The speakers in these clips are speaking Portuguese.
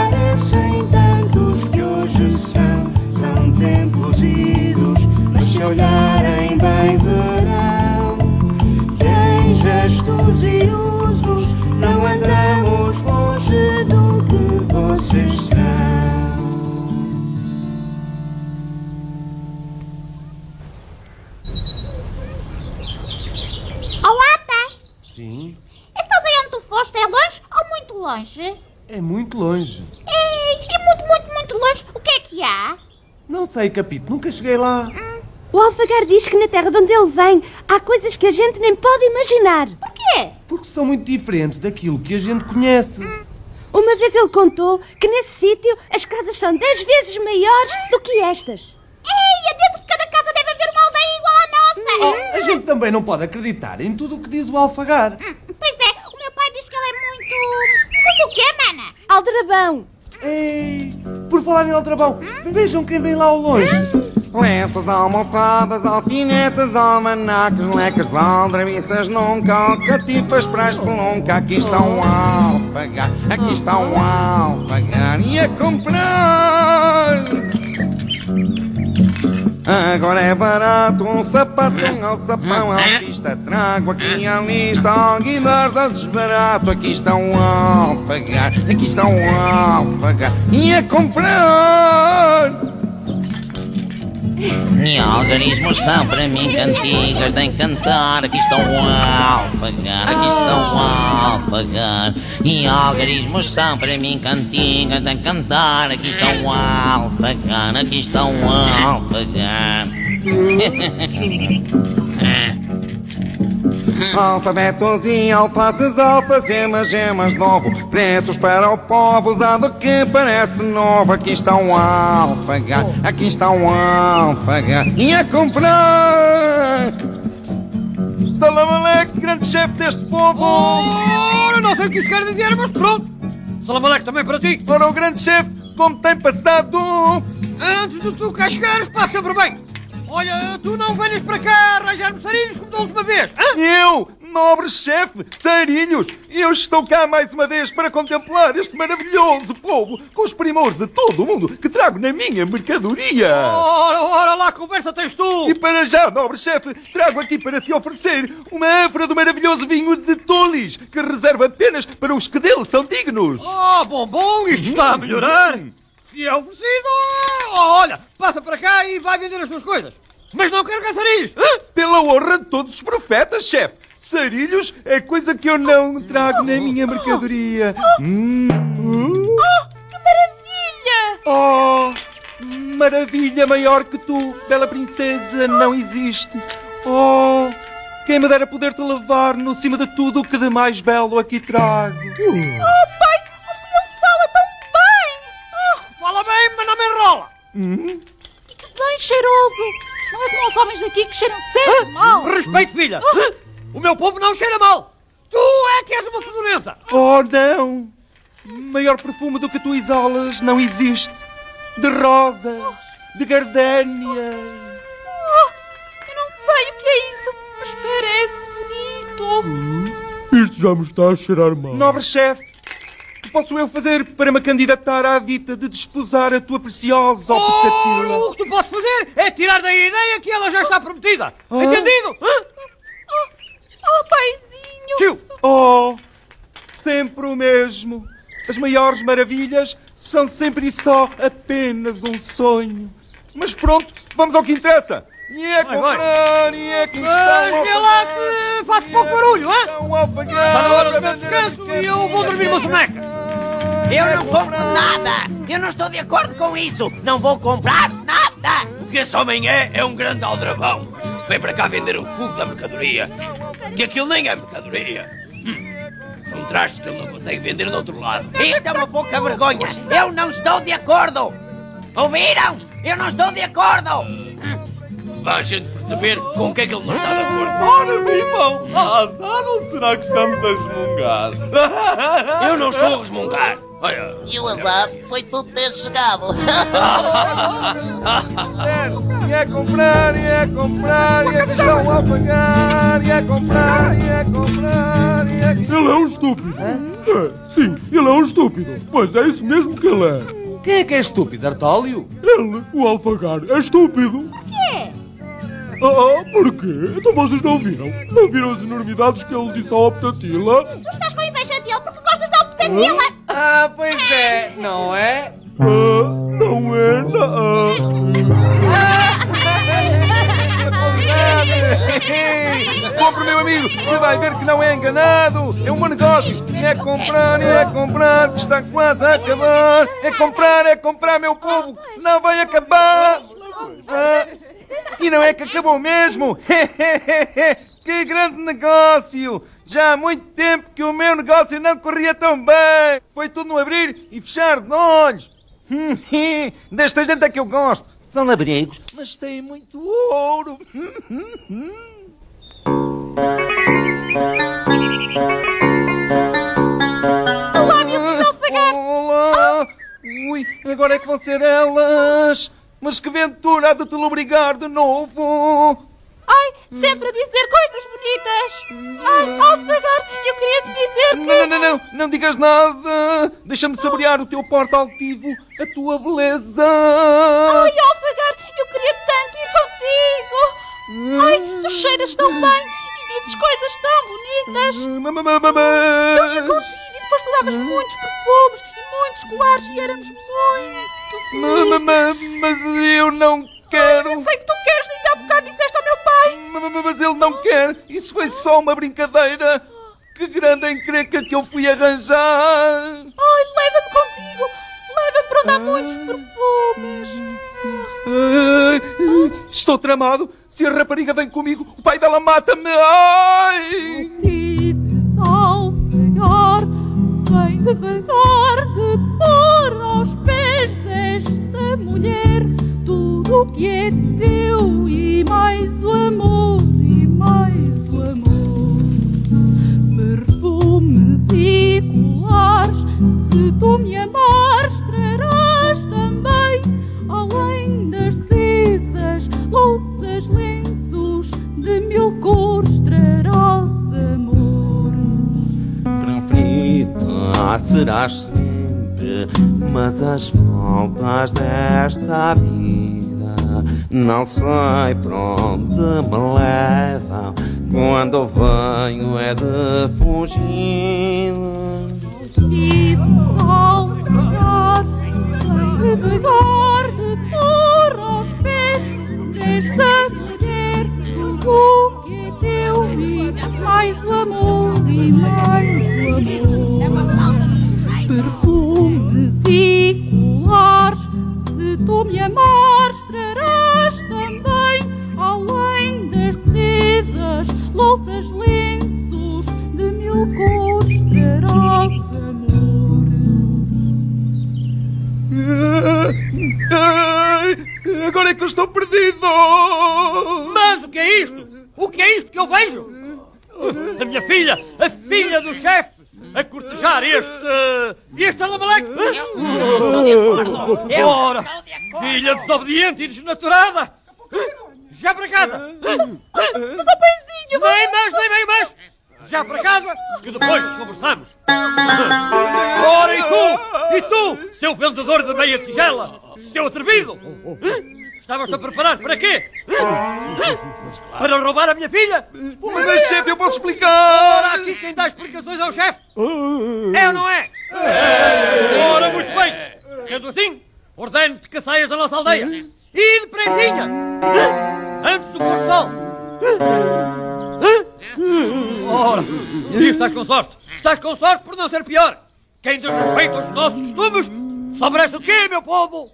parecem tantos que hoje são tempos idos, mas se olharem bem verão que em gestos e usos não andamos longe do que vocês são. Olá, pai. Sim, Esse aldeia onde tu foste é longe ou muito longe? é muito longe. E muito, muito, muito longe, o que é que há? Não sei, Capito, nunca cheguei lá. O alfagar diz que na terra de onde ele vem há coisas que a gente nem pode imaginar. Porquê? Porque são muito diferentes daquilo que a gente conhece. Uma vez ele contou que nesse sítio as casas são 10 vezes maiores do que estas. Ei, dentro de cada casa deve haver uma aldeia igual à nossa. A gente também não pode acreditar em tudo o que diz o alfagar. Pois é, o meu pai diz que ele é muito... Muito o quê, mana? Aldrabão. Ei, por falar em aldrabão, vejam quem vem lá ao longe. Lenços, almofadas, alfinetas, almanacos, lecas, aldrabiças nunca, catifas para espelunca. Aqui está um alfagar, aqui está um alfagar e a comprar. Agora é barato um sapato, um alçapão, alpista, trago aqui a lista, alguidar ao desbarato. Aqui está um alfagar, aqui está um alfagar e a comprar. E algarismos são para mim cantigas de encantar. Aqui está um alfagar, aqui está um alfagar. E algarismos são para mim cantigas de encantar. Aqui está um alfagar, aqui está um alfagar. Alfabetos e alfaces, alfazemas, gemas de ovo, preços para o povo, usado que parece novo. Aqui está um alfagar, aqui está um alfagar e a comprar. Salam Aleque, grande chefe deste povo! Ora, não sei o que isso quer dizer, mas pronto! Salam Aleque também para ti! Ora, o grande chefe, como tem passado? Antes de tu cá chegares, passa sempre bem! Olha, tu não venhas para cá arranjar-me sarilhos como da última vez! Hã? Eu, nobre chefe, sarilhos! Eu estou cá mais uma vez para contemplar este maravilhoso povo com os primores de todo o mundo que trago na minha mercadoria! Ora lá, conversa tens tu! E para já, nobre chefe, trago aqui para te oferecer uma ânfora do maravilhoso vinho de Tolis, que reservo apenas para os que dele são dignos! Bom, isto está a melhorar! Se é oferecido, olha, passa para cá e vai vender as tuas coisas. Mas não quero cá sarilhos. Pela honra de todos os profetas, chefe. Sarilhos é coisa que eu não trago na minha mercadoria. Que maravilha! Oh, maravilha maior que tu, bela princesa, não existe. Oh, quem me dera poder-te levar no cima de tudo o que de mais belo aqui trago. Oh, pai, ele fala tão bem! Fala bem, mas não me enrola. E que bem cheiroso! Não é como os homens daqui que cheiram sempre mal! Respeito, filha. O meu povo não cheira mal. Tu é que és uma fedorenta. Oh, não. Maior perfume do que tu exalas não existe. De rosa, de gardénia. Eu não sei o que é isso, mas parece bonito! Isto já me está a cheirar mal. Nobre chefe, posso eu fazer para me candidatar à dita de desposar a tua preciosa optatila? O que tu podes fazer é tirar daí a ideia que ela já está prometida. Entendido? Oh, paizinho! Tio! Oh, sempre o mesmo. As maiores maravilhas são sempre e só apenas um sonho. Mas pronto, vamos ao que interessa. E é comprar, e é que está. Vê lá se faz pouco barulho, hã? Está na hora do meu descanso e eu vou dormir uma soneca. Eu não compro nada! Eu não estou de acordo com isso! Não vou comprar nada! O que esse homem é um grande aldrabão. Vem para cá vender o fogo da mercadoria. Que aquilo nem é mercadoria. São trastes que ele não consegue vender no outro lado. Isto é uma pouca vergonha! Eu não estou de acordo! Ouviram? Eu não estou de acordo! Vai a gente perceber com o que é que ele não está de acordo. Ora, vivam! Azar, não será que estamos a resmungar? Eu não estou a resmungar. Olha. E o azar foi tudo ter chegado. E é comprar, e é comprar, e é que estão a pagar, e é comprar, e é comprar, e é que... Ele é um estúpido. Sim, ele é um estúpido. Pois é isso mesmo que ele é. Quem é que é estúpido, Artólio? Ele, o alfagar, é estúpido. Porquê? Porquê? Então vocês não viram? Não viram as enormidades que ele disse ao Optatila? Tu estás com inveja dele porque gostas da Optatila. Ah, pois é, não é? Não é, não. Compre, meu amigo, e vai ver que não é enganado. É um bom negócio. É comprar, que está quase a acabar. É comprar, meu povo, que senão vai acabar. E não é que acabou mesmo. Que grande negócio. Já há muito tempo que o meu negócio não corria tão bem. Foi tudo no abrir e fechar de olhos. Desta gente é que eu gosto. São labrigos, mas têm muito ouro. Olá, meu querido alfagar! Olá! Ui, agora é que vão ser elas. Mas que ventura há de te lubrigar de novo. Ai, sempre a dizer coisas bonitas! Ai, alfagar, eu queria te dizer que... Não digas nada. Deixa-me saborear o teu porte altivo, a tua beleza. Ai, alfagar, eu queria tanto ir contigo! Ai, tu cheiras tão bem e dizes coisas tão bonitas! Eu ia contigo e depois tu davas muitos perfumes e muitos colares e éramos muito felizes! Mas eu não quero. Eu sei que tu queres, ainda há bocado disseste ao meu pai! Mas ele não quer. Isso foi só uma brincadeira. Que grande encrenca que eu fui arranjar. Ai, leva-me contigo! Leva-me para onde há muitos perfumes! Estou tramado. Se a rapariga vem comigo, o pai dela mata-me. Ai! Decides alfagar, vem devagar de pôr aos pés desta mulher tudo o que é teu e mais o amor, e mais o amor. Perfumes e colares, se tu me amares, trarás também, além das sedas, louças, lenços de mil cores, trarás amores. Preferida serás sempre, mas as voltas desta vida não sei para onde me levam. Quando venho é de fugir. Decides alfagar, vem devagar de pôr aos pés desta mulher tudo o que é teu e mais o amor, e mais o amor. Perfumes e colares, se tu me amares, trarás também, além das sedas, louças, lenços de mil cores, trarás Ai, agora é que eu estou perdido. Mas o que é isto? O que é isto que eu vejo? A minha filha, a filha do chefe, a cortejar este alamaleque. Estou de acordo. Ora, filha desobediente e desnaturada. Já para casa. Mas ó pãezinho, Nem mais. Já para casa, que depois conversamos. Ora, e tu, seu vendedor de meia tigela, seu atrevido? Estavas-te a preparar para quê? Para roubar a minha filha? Mas, chefe, eu posso explicar. Ora, aqui quem dá explicações é o chefe. É ou não é? Ora, muito bem. Sendo assim, ordeno-te que saias da nossa aldeia. E depresinha, antes do pôr do sol. Ora, e estás com sorte. Estás com sorte por não ser pior. Quem desrespeita os nossos costumes só merece o quê, meu povo?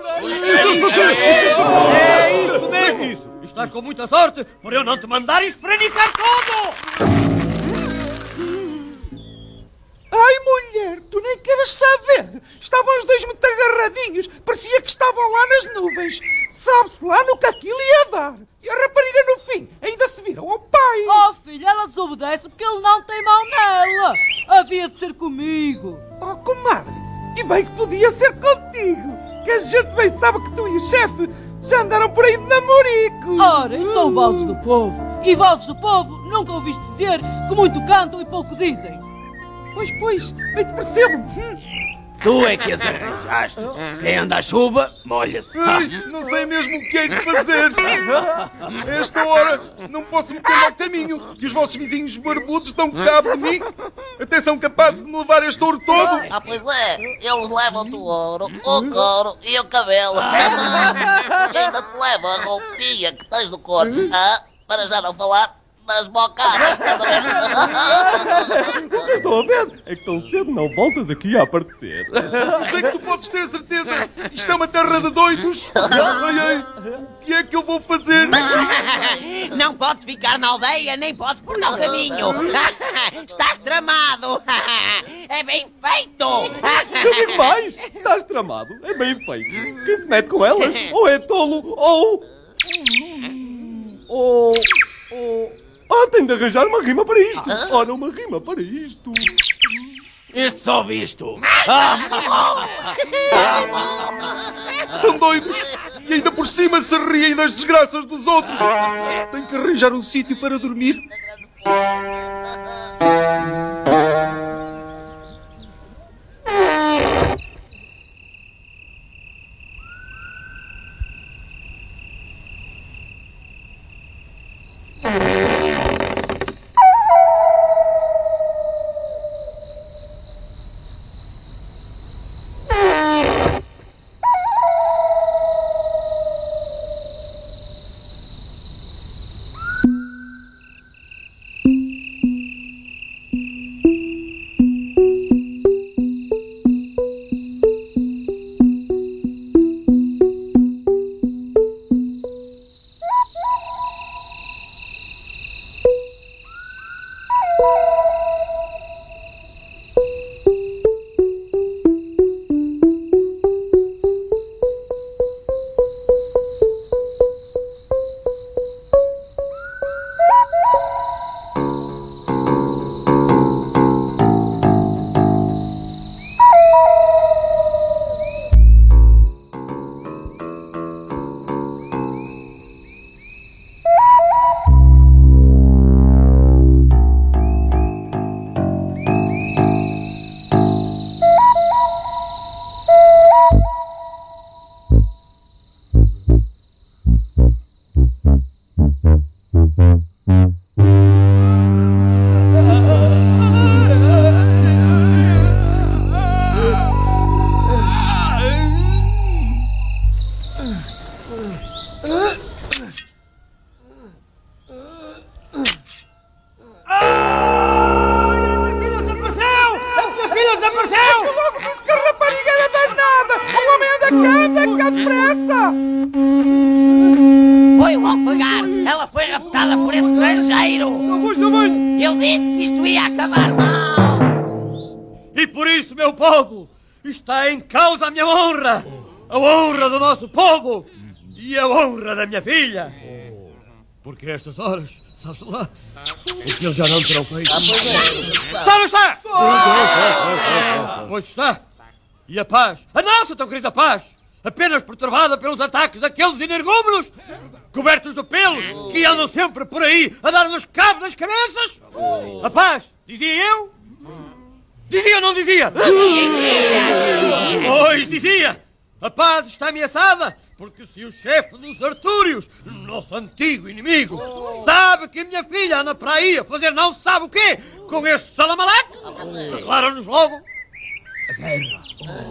É isso mesmo. Estás com muita sorte por eu não te mandar esfrenicar todo. Ai, mulher, tu nem queres saber. Estavam os dois muito agarradinhos. Parecia que estavam lá nas nuvens. Sabe-se lá no que aquilo ia dar. E a rapariga, no fim, ainda se virou ao pai. Oh, filha, ela desobedece porque ele não tem mão nela. Havia de ser comigo. Oh, comadre, e bem que podia ser contigo. Que a gente bem sabe que tu e o chefe já andaram por aí de namorico. Ora, e são vozes do povo. E vozes do povo nunca ouviste dizer que muito cantam e pouco dizem. Pois, bem te percebo. Tu é que as arranjaste. Quem anda à chuva, molha-se. Ai, não sei mesmo o que é de fazer. A esta hora não posso meter-me ao caminho, que os vossos vizinhos barbudos estão cabo de mim. Até são capazes de me levar este ouro todo. Ah, pois é. Eles levam-te o ouro, o couro e o cabelo. E ainda te levam a roupinha que tens no corpo. Para já não falar das bocadas. Estou a ver. É que tão cedo não voltas aqui a aparecer. Sei que tu podes ter certeza. Isto é uma terra de doidos. Ai, o que é que eu vou fazer? Não podes ficar na aldeia, nem podes por no caminho. Estás tramado. É bem feito. Eu digo mais. Estás tramado. É bem feito. Quem se mete com elas ou é tolo ou... tenho de arranjar uma rima para isto. Ora, uma rima para isto. Este só visto. São doidos. E ainda por cima se riem das desgraças dos outros. Tenho que arranjar um sítio para dormir. Foi o alfagar! Ela foi raptada por esse estrangeiro! Eu disse que isto ia acabar mal! E por isso, meu povo, está em causa a minha honra! A honra do nosso povo! E a honra da minha filha! Porque a estas horas, sabe-se lá, o que eles já não terão feito. Sabe está! Pois está! E a paz, a nossa tão querida paz, apenas perturbada pelos ataques daqueles energúmenos, cobertos de pelos, que andam sempre por aí a dar-nos cabo nas cabeças? A paz, dizia eu? Dizia ou não dizia? Pois dizia! A paz está ameaçada, porque se o chefe dos Artúrios, nosso antigo inimigo, sabe que a minha filha anda para aí a fazer não se sabe o quê com esse Salamaleque, declara-nos logo a guerra.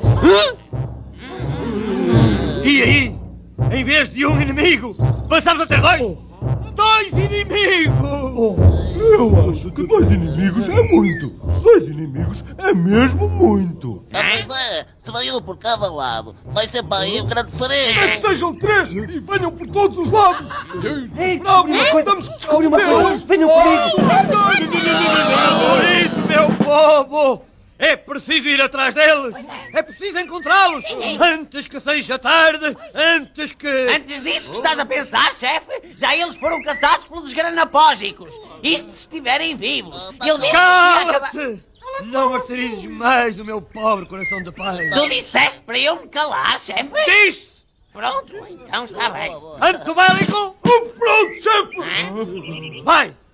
E aí, em vez de um inimigo, passamos a ter dois? Dois inimigos! Eu acho que 2 inimigos é muito. 2 inimigos é mesmo muito. Pois é, se veio um por cada lado, vai ser para aí o grande cerejo. É que sejam 3 e venham por todos os lados. Estamos a descobrir uma coisa. Venham comigo. Por isso, meu povo, é preciso ir atrás deles. É preciso encontrá-los antes que seja tarde, antes que... Antes disso que estás a pensar, chefe, já eles foram caçados pelos esgranapógicos. Isto se estiverem vivos. Eu disse Cala-te! Não martirizes mais o meu pobre coração de pai. Tu disseste para eu me calar, chefe? Disse! Pronto, então está bem. Antobélico? Pronto, chefe! Vai!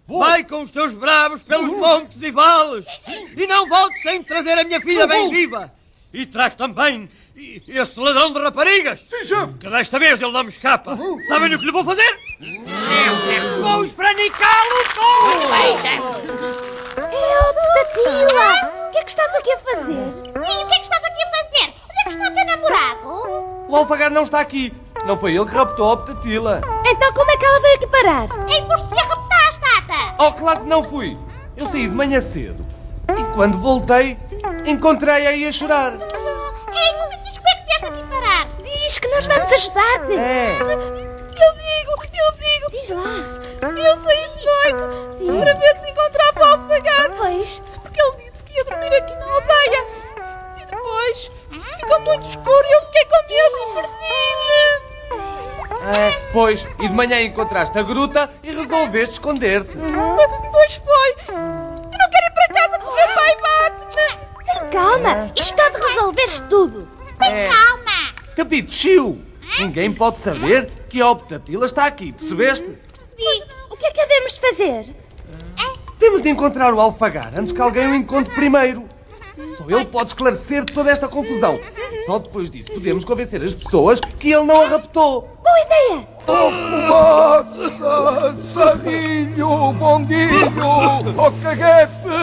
Vai com os teus bravos pelos montes e vales. E não voltes sem trazer a minha filha bem viva. E traz também esse ladrão de raparigas. Sim, chefe. Que desta vez ele não me escapa. Sabem o que lhe vou fazer? Vou esfranicá-lo todo! Tatila! O que é que estás aqui a fazer? Sim, o que é que estás aqui a fazer? Onde é que está o teu namorado? O alfagar não está aqui. Não foi ele que raptou a Ptatila. Então como é que ela veio aqui parar? Ei, foste tu que a raptaste, Tata! Oh, claro que não fui. Eu saí de manhã cedo. E quando voltei, encontrei-a aí a chorar. Ei, diz como é que vieste aqui parar? Diz que nós vamos ajudar-te. É. Eu digo. Diz lá. Eu saí de noite para ver se encontrava o alfagar. Pois. Porque ele disse que ia dormir aqui na aldeia. E depois ficou muito escuro e eu fiquei com medo e perdi-me. Pois, e de manhã encontraste a gruta e resolveste esconder-te. Pois foi. Eu não quero ir para casa que o meu pai bate-me. Calma, isto há de resolver-se tudo. Tem calma. Capito Chiu, ninguém pode saber que a Ptatila está aqui, percebeste? Percebi. O que é que havemos de fazer? Temos de encontrar o alfagar antes que alguém o encontre primeiro. Só ele pode esclarecer toda esta confusão. Só depois disso podemos convencer as pessoas que ele não a raptou. Boa ideia! Oh, fumaça, sarrilho, bondinho, oh, caguete!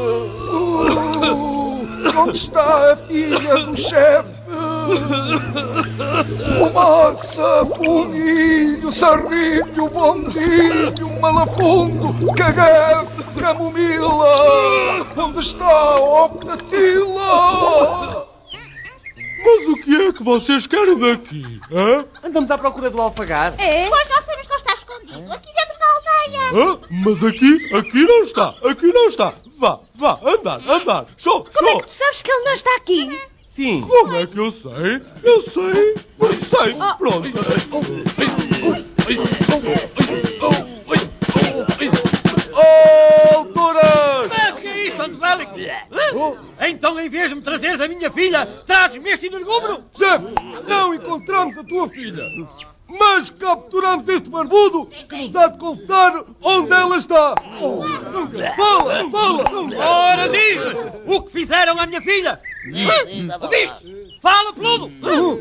Onde está a filha do chefe? Fumaça, punilho, sarrilho, bondinho, malafundo, caguete, camomila! Onde está a Ptatila? Mas o que é que vocês querem daqui, hã? Andamos à procura do alfagar. É? Pois nós sabemos que ele está escondido, aqui dentro da aldeia. Hã? Mas aqui não está. Vá, andar. Show. Como é que tu sabes que ele não está aqui? Sim. Como é que eu sei? Eu sei. Pronto. Alturas! Mas que é isto, Antebélico? Então, em vez de me trazeres a minha filha, trazes-me este energúmeno? Chefe, não encontramos a tua filha, mas capturamos este barbudo que nos há de confessar onde ela está. Fala! Ora, diz-me o que fizeram à minha filha. Ouviste? Fala, peludo!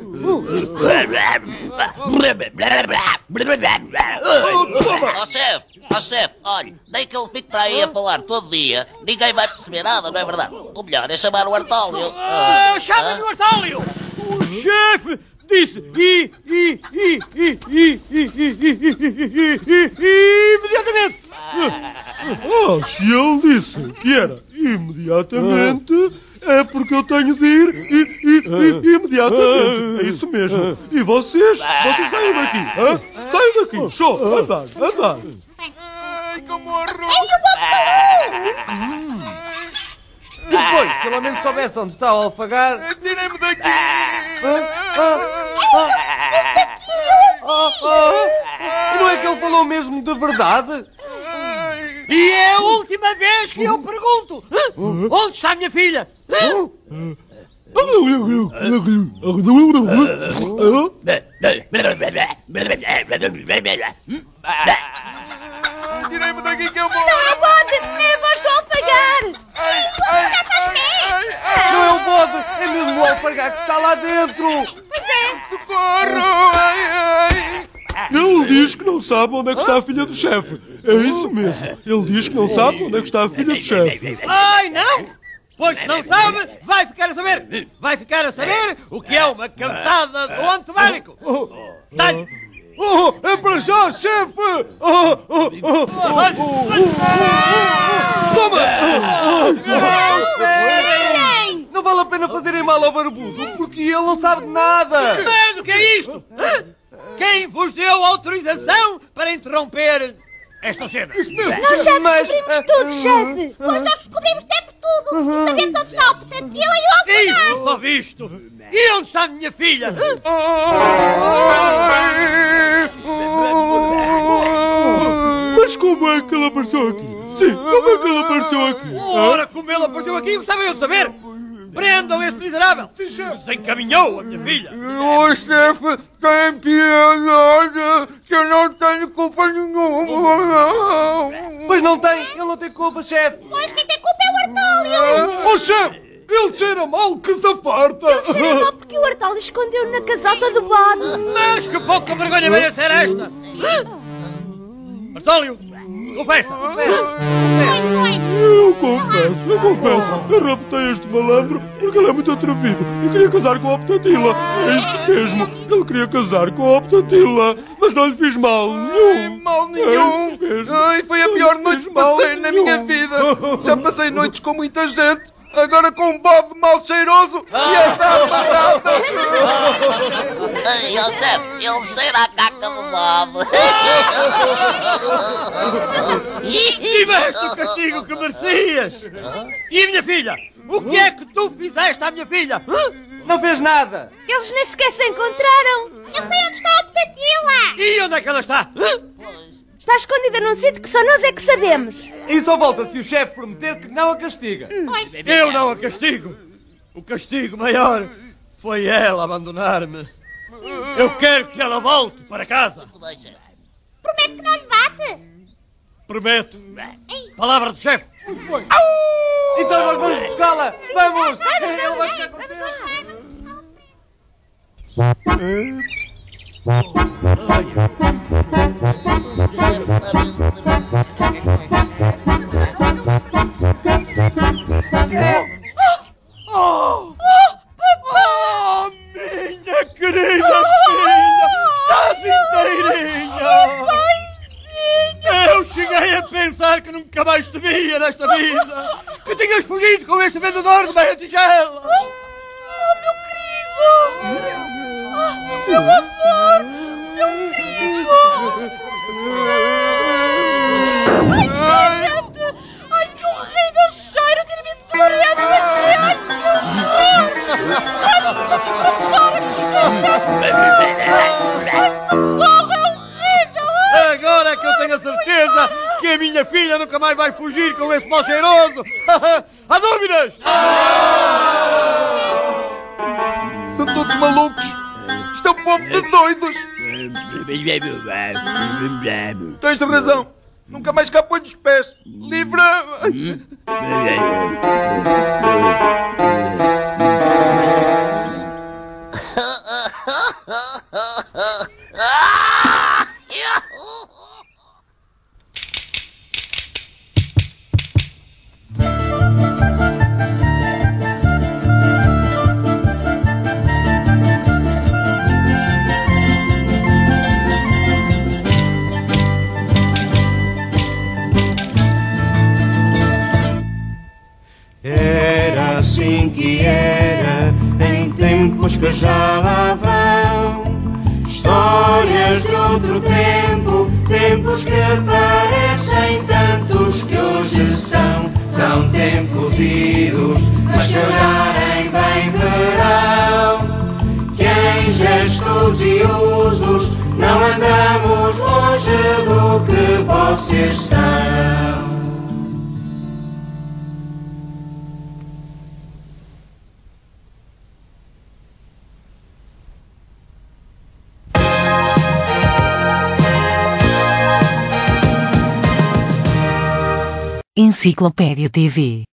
Ó chefe, olha, nem que ele fique para aí a falar todo dia, ninguém vai perceber nada, não é verdade? O melhor é chamar o Artólio. Chama-me o Artólio! O chefe disse imediatamente! Se ele disse que era imediatamente, é porque eu tenho de ir imediatamente. É isso mesmo. E vocês saiam daqui, hã? Saiam daqui. Show, andar. Ai, que morro! Depois, pelo menos soubesse onde está o alfagar. Tirem-me daqui! E não é que ele falou mesmo de verdade? E é a última vez que eu pergunto: onde está a minha filha? Tirem-me daqui que eu vou! Não é bode, é a voz do alfagar. Não é o bode, é mesmo o alfagar que está lá dentro. Pois é. Socorro! Ai! Ele diz que não sabe onde é que está a filha do chefe. É isso mesmo. Ele diz que não sabe onde é que está a filha do chefe. Ai, não! Pois se não sabe, vai ficar a saber! Vai ficar a saber o que é uma cabeçada do Antebélico! Dá-lhe! É para já, chefe! Toma! Não vale a pena fazerem mal ao barbudo, porque ele não sabe de nada. Mas o que é isto? Quem vos deu autorização para interromper esta cena? Nós já descobrimos tudo, chefe. Pois nós descobrimos sempre tudo. E sabemos onde está o Ptatila e o E alfagar. só visto! E onde está a minha filha? Mas como é que ela apareceu aqui? Sim, como é que ela apareceu aqui? Ora, como ele apareceu aqui, gostava eu de saber! Prendam esse miserável! Desencaminhou a minha filha! O chefe tem piedade, que eu não tenho culpa nenhuma. Pois não tem, ele não tem culpa, chefe. Pois quem tem culpa é o Artólio. Oh, chefe! Ele cheira mal que se farta! Ele cheira mal porque o Artólio escondeu na casota do bode. Mas que pouca vergonha veio ser esta! Artólio, confessa! Eu confesso. Eu raptei este malandro porque ele é muito atrevido e queria casar com a Optatila. É isso mesmo, ele queria casar com a Optatila, mas não lhe fiz mal nenhum. Mal nenhum. Ai, foi a pior noite que passei na minha vida. Já passei noites com muita gente. Agora com um bode mal cheiroso e esta barata. Ei, ó chefe, ele cheira a caca do Bob. Tiveste o castigo que merecias! E a minha filha? O que é que tu fizeste à minha filha? Não fez nada. Eles nem sequer se encontraram. Eu sei onde está a Optatila. E onde é que ela está? Está escondida num sítio que só nós é que sabemos. E só volta se o chefe prometer que não a castiga. Eu não a castigo. O castigo maior foi ela abandonar-me. Eu quero que ela volte para casa. Promete que não lhe bate. Prometo. Palavra do chefe. Então nós vamos buscá-la. Vamos. Ele vai ficar contente. Minha querida filha! Estás inteirinha! Eu cheguei a pensar que nunca mais te via nesta vida! Que tinhas fugido com este vendedor de meia tigela! Meu querido! Meu amor! Meu querido! Ai, gente! Ai, que horrível cheiro! Tira-me esse florento daqui! Ai, que horror! Ai, fora, que cheiro! Ai, socorro! É horrível! Agora é que eu tenho a certeza que a minha filha nunca mais vai fugir com esse mal cheiroso! Há dúvidas? São todos malucos. Isto é um povo de doidos. Tens razão. Nunca mais cá ponho os pés. Livra. Era assim que era, em tempos que já lá vão. Histórias de outro tempo, tempos que parecem tantos que hoje são. São tempos idos, mas se olharem bem verão que em gestos e usos não andamos longe do que vocês são. Enciclopédia TV